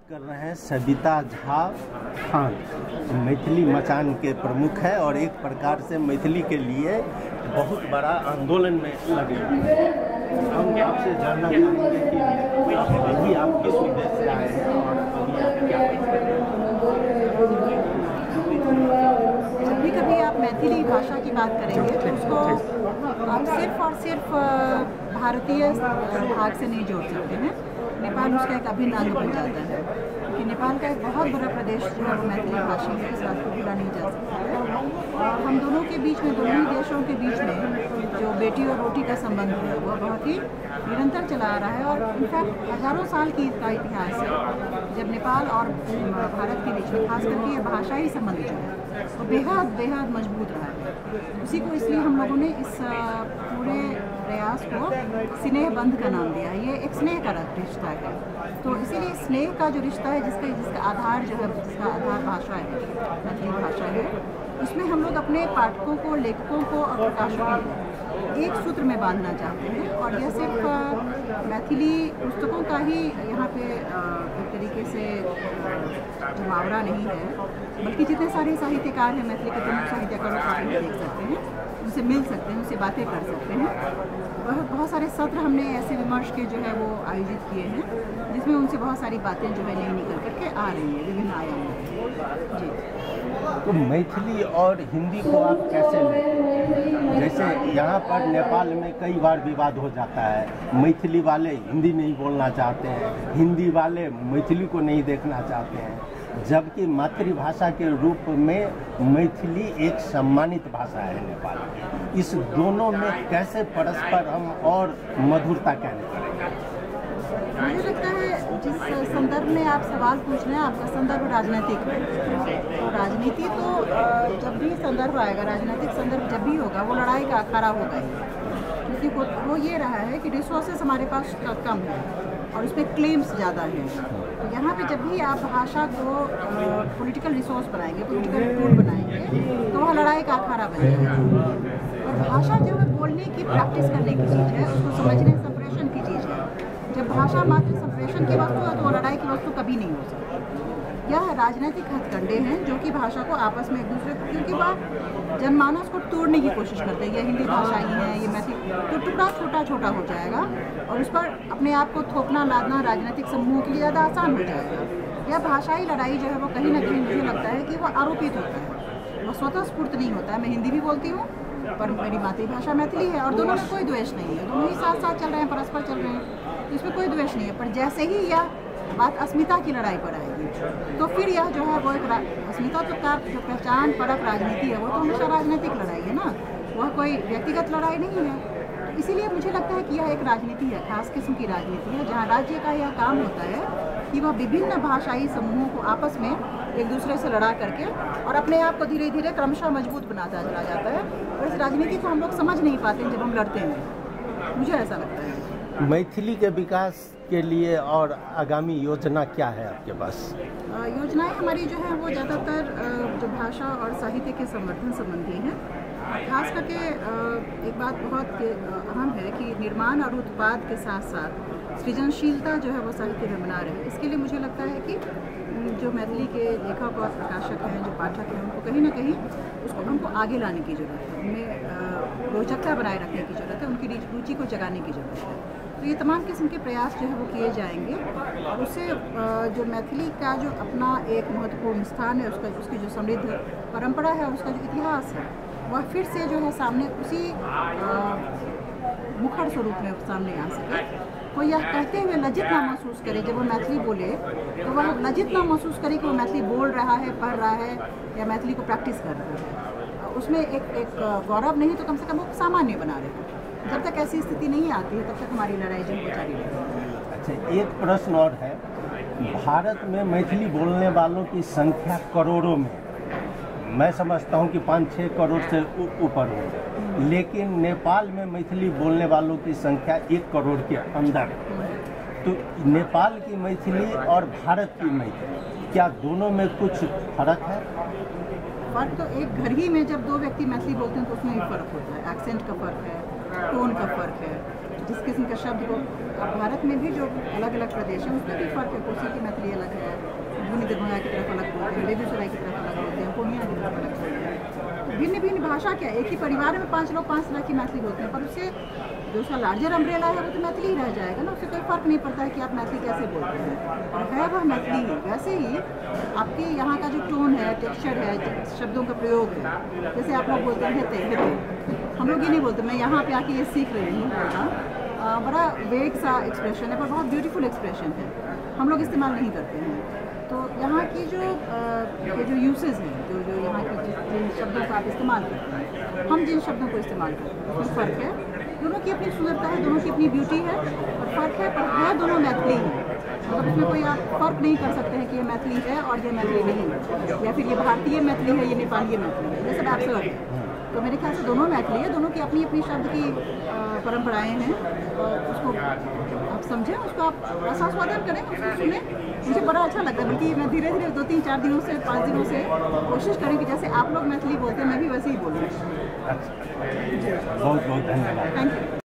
कर रहे हैं सविता झा खान, मैथिली मचान के प्रमुख है और एक प्रकार से मैथिली के लिए बहुत बड़ा आंदोलन में लगे हुए हैं। हम आपसे जानना चाहेंगे कि अभी आप किस उद्देश्य से आए हैं और अभी आप क्या जब भी कभी आप मैथिली भाषा की बात करेंगे तो उसको आप सिर्फ और सिर्फ भारतीय भाग से नहीं जोड़ सकते हैं। नेपाल उसका एक अभिन्न अंग बन जाता है क्योंकि नेपाल का एक बहुत बड़ा प्रदेश जो है वो मैथिली भाषी है, इस बात को भूला नहीं जा सकता है। और हम दोनों के बीच में, दोनों ही देशों के बीच में जो बेटी और रोटी का संबंध है वो बहुत ही निरंतर चला आ रहा है और इनफैक्ट हज़ारों साल की इसका इतिहास है। जब नेपाल और भारत के बीच में खास करके ये भाषाई संबंध जो है वो बेहद मजबूत रहा है। उसी को इसलिए हम लोगों ने इस पूरे प्रयास को स्नेह बंध का नाम दिया है। ये एक स्नेह का रिश्ता है, तो इसीलिए स्नेह का जो रिश्ता है जिसका आधार जो है, जिसका आधार भाषा है, मैथिली भाषा है, उसमें हम लोग अपने पाठकों को, लेखकों को और प्रकाशकों को एक सूत्र में बांधना चाहते हैं। और यह सिर्फ मैथिली पुस्तकों का ही यहाँ पे एक तरीके से जमावड़ा नहीं है, बल्कि जितने सारे साहित्यकार हैं, मैथिली के प्रमुख साहित्यकारों को आप देख सकते हैं, उनसे मिल सकते हैं, उनसे बातें कर सकते हैं। बहुत सारे सत्र हमने ऐसे विमर्श के जो है वो आयोजित किए हैं जिसमें उनसे बहुत सारी बातें जो है नई निकल करके आ रही हैं विभिन्न आयामों जी। तो मैथिली और हिंदी को आप कैसे लेते हैं? जैसे यहाँ पर नेपाल में कई बार विवाद हो जाता है, मैथिली वाले हिंदी नहीं बोलना चाहते हैं, हिंदी वाले मैथिली को नहीं देखना चाहते हैं, जबकि मातृभाषा के रूप में मैथिली एक सम्मानित भाषा है नेपाल में। इस दोनों में कैसे परस्पर हम और मधुरता कैसे करेंगे? मुझे लगता है जिस संदर्भ में आप सवाल पूछ रहे हैं, आपका संदर्भ राजनीतिक है। तो राजनीति तो जब भी संदर्भ आएगा, राजनीतिक संदर्भ जब भी होगा, वो लड़ाई का अखाड़ा होगा ही, क्योंकि वो ये रहा है कि रिसोर्सेस हमारे पास कम है और उसमें क्लेम्स ज़्यादा हैं। तो यहाँ पे जब भी आप भाषा को पॉलिटिकल रिसोर्स बनाएंगे, पॉलिटिकल टूल बनाएंगे, तो वह लड़ाई का अखाड़ा बनेगा। और भाषा जो है बोलने की, प्रैक्टिस करने की चीज़ है, उसको समझने, संप्रेषण की चीज़ है। जब भाषा मात्र संप्रेषण की वस्तु है तो वो लड़ाई की वस्तु कभी नहीं हो सकती। यह राजनीतिक हथकंडे हैं जो कि भाषा को आपस में एक दूसरे को, क्योंकि वह जनमानस को तोड़ने की कोशिश करते हैं। ये हिंदी भाषा ही है, ये मैथिली, तो टुकड़ा छोटा हो जाएगा और उस पर अपने आप को थोपना लादना राजनीतिक समूहों के लिए ज़्यादा आसान हो जाएगा। यह भाषाई लड़ाई जो है वो कहीं ना कहीं मुझे लगता है कि वो आरोपित होता है, वो स्वतः स्फूर्त नहीं होता है। मैं हिंदी भी बोलती हूँ पर मेरी मातृभाषा मैथिली है और दोनों में कोई द्वेष नहीं है, दोनों ही साथ साथ चल रहे हैं, परस्पर चल रहे हैं, तो इसमें कोई द्वेष नहीं है। पर जैसे ही यह बात अस्मिता की लड़ाई पर आएगी तो फिर यह जो है वो एक अस्मिता तो का जो पहचान परक राजनीति है वो तो हमेशा राजनीतिक लड़ाई है ना, वह कोई व्यक्तिगत लड़ाई नहीं है। तो इसीलिए मुझे लगता है कि यह एक राजनीति है, खास किस्म की राजनीति है, जहाँ राज्य का यह काम होता है कि वह विभिन्न भाषाई समूहों को आपस में एक दूसरे से लड़ा करके और अपने आप को धीरे धीरे क्रमशः मजबूत बनाता चला जाता है। और इस राजनीति को हम लोग समझ नहीं पाते जब हम लड़ते हैं, मुझे ऐसा लगता है। मैथिली के विकास के लिए और आगामी योजना क्या है आपके पास? योजनाएं हमारी जो है वो ज़्यादातर जो भाषा और साहित्य के संवर्धन संबंधी हैं। खास करके एक बात बहुत अहम है कि निर्माण और उत्पाद के साथ साथ सृजनशीलता जो है वो साहित्य में बना रहे। इसके लिए मुझे लगता है कि जो मैथिली के लेखक और प्रकाशक हैं, जो पाठक हैं, उनको कहीं ना कहीं उसको हमको आगे लाने की ज़रूरत है, उनमें रोचकता बनाए रखने की ज़रूरत है, उनकी रुचि को जगाने की ज़रूरत है। तो ये तमाम किस्म के प्रयास जो है वो किए जाएंगे और उससे जो मैथिली का जो अपना एक महत्वपूर्ण स्थान है, उसकी जो समृद्ध परंपरा है, उसका जो इतिहास है, वह फिर से जो है सामने उसी मुखर स्वरूप में सामने आ सके। कोई यह कहते हुए लज्जित ना महसूस करे जब वो मैथिली बोले, तो वह लज्जित ना महसूस करे कि वो मैथिली बोल रहा है, पढ़ रहा है या मैथिली को प्रैक्टिस कर रहा है। उसमें एक गौरव नहीं तो कम से कम वो सामान्य बना रहे हैं। जब तक ऐसी स्थिति नहीं आती है तब तक हमारी लड़ाई जो जारी रहेगी। अच्छा, एक प्रश्न और है, भारत में मैथिली बोलने वालों की संख्या करोड़ों में, मैं समझता हूँ कि 5-6 करोड़ से ऊपर हो, लेकिन नेपाल में मैथिली बोलने वालों की संख्या 1 करोड़ के अंदर है। तो नेपाल की मैथिली और भारत की मैथिली, क्या दोनों में कुछ फर्क है? फर्क तो एक घर ही में जब दो व्यक्ति मैथिली बोलते हैं तो उसमें भी फ़र्क होता है। एक्सेंट का फ़र्क है, टोन का फ़र्क है, जिस किस्म का शब्द को, भारत में भी जो अलग अलग प्रदेश हैं उसमें भी फ़र्क है। कोसी की मैथिली अलग है, आदमी दरभंगा की तरफ अलग बोलते हैं, बेगूसराय की तरफ अलग बोलते हैं, पूर्णिया की तरफ अलग बोलते हैं। भिन्न भिन्न भाषा क्या है, एक ही परिवार में 5 लोग 5 तरह की मैथिली बोलते हैं, पर उससे जो उसका लार्जर अम्ब्रेला है वो तो मैथिली ही रह जाएगा ना, उससे कोई फ़र्क नहीं पड़ता है कि आप मैथिली कैसे बोलते हैं, और है वह मैथिली ही। वैसे ही आपके यहाँ का जो टोन है, टेक्सचर है, शब्दों का प्रयोग है, जैसे आप लोग बोलते हैं हेते हेते, हम लोग ये नहीं बोलते, मैं यहाँ पे आके ये सीख रही हूँ बोलना। बड़ा वेग सा एक्सप्रेशन है पर बहुत ब्यूटीफुल एक्सप्रेशन है, हम लोग इस्तेमाल नहीं करते हैं। तो यहाँ की जो यूसेज हैं, जो यहाँ की जिन शब्दों का आप इस्तेमाल करते हैं, हम जिन शब्दों को इस्तेमाल करते हैं उसमें फ़र्क है। दोनों की अपनी सुंदरता है, दोनों की अपनी ब्यूटी है और फ़र्क है, पर है दोनों मैथिली है। मतलब इसमें कोई आप फ़र्क नहीं कर सकते हैं कि ये मैथिली है और ये मैथिली नहीं है, या फिर ये भारतीय मैथिली है, ये नेपाली मैथिली है, ये सब एब्सर्ड है। तो मेरे ख्याल से दोनों मैथिली है, दोनों की अपनी अपनी शब्द की परंपराएं हैं, और उसको आप समझें, उसको आप आस्वादन करें, उसको सुने। मुझे बड़ा अच्छा लगता है, बल्कि मैं धीरे धीरे 2-3-4 दिनों से 5 दिनों से कोशिश करें कि जैसे आप लोग मैथिली बोलते हैं मैं भी वैसे ही बोलूँ। बहुत बहुत धन्यवाद। Thank you.